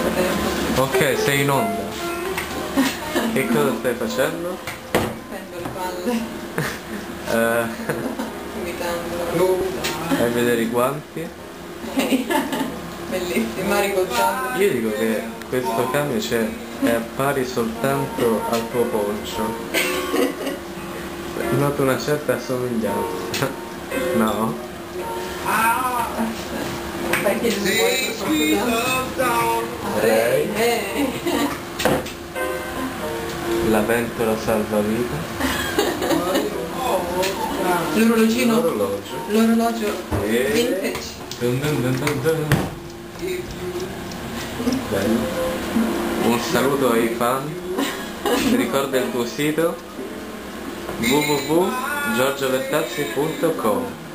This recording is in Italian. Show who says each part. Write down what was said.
Speaker 1: Ok, sei in onda. Che cosa stai facendo?
Speaker 2: Prendo le palle. Imitando.
Speaker 1: Fai vedere i guanti.
Speaker 2: Bellissimo, ricordando.
Speaker 1: Io dico che questo cambio è pari soltanto al tuo poncio. Noto una certa somiglianza. No?
Speaker 2: Perché non vuoi
Speaker 1: La pentola salvavita.
Speaker 2: L'orologino.
Speaker 1: L'orologio.
Speaker 2: L'orologio
Speaker 1: E...
Speaker 2: vintage.
Speaker 1: Dun dun dun dun dun. Bello. Un saluto ai fan. Ti ricorda il tuo sito www.giorgiovertazzi.com